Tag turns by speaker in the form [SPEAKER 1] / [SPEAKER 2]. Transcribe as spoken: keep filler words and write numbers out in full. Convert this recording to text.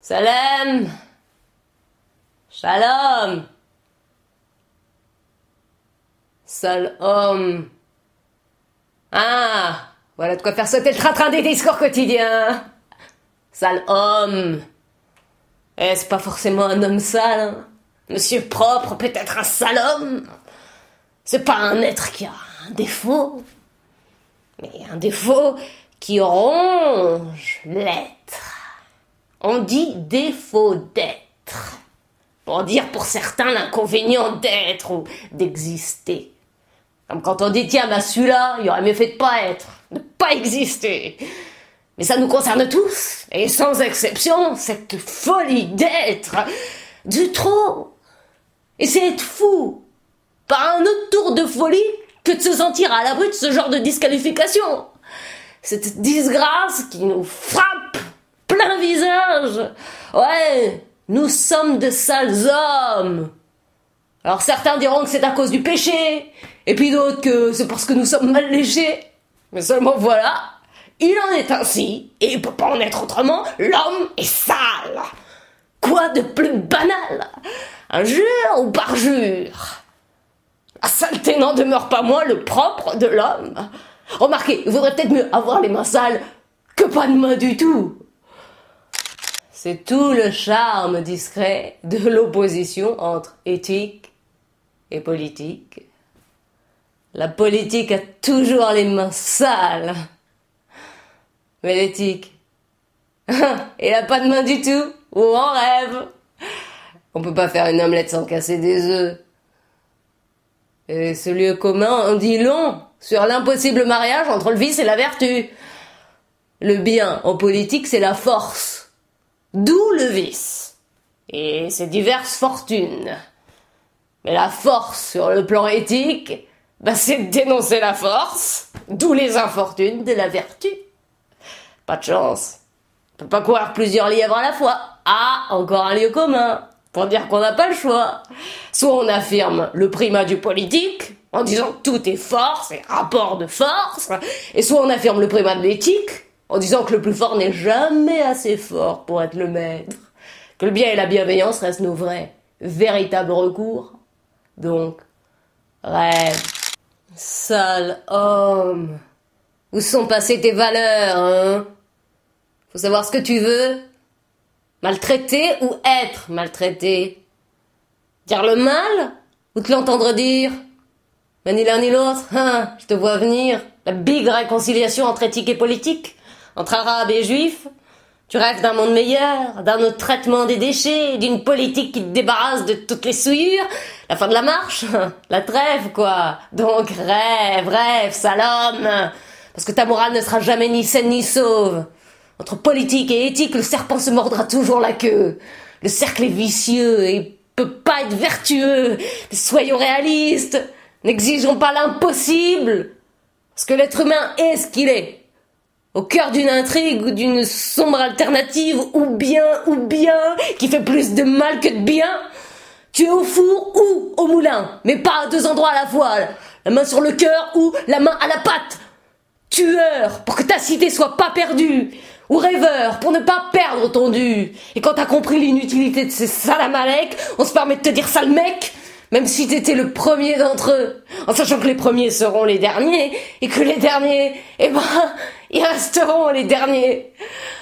[SPEAKER 1] Salam. Shalom. Seul homme. Ah, voilà de quoi faire sauter le train-train des discours quotidiens. Sale homme. Eh, c'est pas forcément un homme sale, hein. Monsieur propre, peut-être un sale homme. C'est pas un être qui a un défaut, mais un défaut qui ronge l'être. On dit défaut d'être, pour dire pour certains l'inconvénient d'être ou d'exister. Comme quand on dit tiens, bah celui-là, il aurait mieux fait de pas être, de pas exister. Mais ça nous concerne tous, et sans exception, cette folie d'être, du trop. Et c'est être fou, par un autre tour de folie que de se sentir à l'abri de ce genre de disqualification. Cette disgrâce qui nous frappe plein visage. Ouais, nous sommes de sales hommes. Alors certains diront que c'est à cause du péché, et puis d'autres que c'est parce que nous sommes mal léchés. Mais seulement voilà, il en est ainsi, et il peut pas en être autrement, l'homme est sale. Quoi de plus banal? Injure ou parjure? La saleté n'en demeure pas moins le propre de l'homme. Remarquez, il vaudrait peut-être mieux avoir les mains sales que pas de mains du tout. C'est tout le charme discret de l'opposition entre éthique et politique. La politique a toujours les mains sales. Mais l'éthique, il a pas de main du tout, ou en rêve. On peut pas faire une omelette sans casser des œufs. Et ce lieu commun en dit long sur l'impossible mariage entre le vice et la vertu. Le bien en politique, c'est la force. D'où le vice. Et ses diverses fortunes. Mais la force sur le plan éthique, bah c'est de dénoncer la force. D'où les infortunes de la vertu. Pas de chance. On peut pas courir plusieurs lièvres à la fois. Ah, encore un lieu commun. Pour dire qu'on n'a pas le choix. Soit on affirme le primat du politique, en disant que tout est force et rapport de force, et soit on affirme le primat de l'éthique, en disant que le plus fort n'est jamais assez fort pour être le maître, que le bien et la bienveillance restent nos vrais, véritables recours. Donc, rêve, sale homme, où sont passées tes valeurs, hein? Faut savoir ce que tu veux. Maltraiter ou être maltraité? Dire le mal ou te l'entendre dire? Ben ni l'un ni l'autre, hein, je te vois venir. La big réconciliation entre éthique et politique, entre arabes et juifs. Tu rêves d'un monde meilleur, d'un autre traitement des déchets, d'une politique qui te débarrasse de toutes les souillures. La fin de la marche, la trêve quoi. Donc rêve, rêve, sale homme. Parce que ta morale ne sera jamais ni saine ni sauve. Entre politique et éthique, le serpent se mordra toujours la queue. Le cercle est vicieux et peut pas être vertueux. Mais soyons réalistes. N'exigeons pas l'impossible. Parce que l'être humain est ce qu'il est. Au cœur d'une intrigue ou d'une sombre alternative, ou bien, ou bien, qui fait plus de mal que de bien. Tu es au four ou au moulin, mais pas à deux endroits à la fois. La main sur le cœur ou la main à la patte. Tueur, pour que ta cité soit pas perdue. Ou rêveur, pour ne pas perdre ton dû. Et quand t'as compris l'inutilité de ces salamaleks, on se permet de te dire sale mec, même si t'étais le premier d'entre eux, en sachant que les premiers seront les derniers, et que les derniers, eh ben, ils resteront les derniers.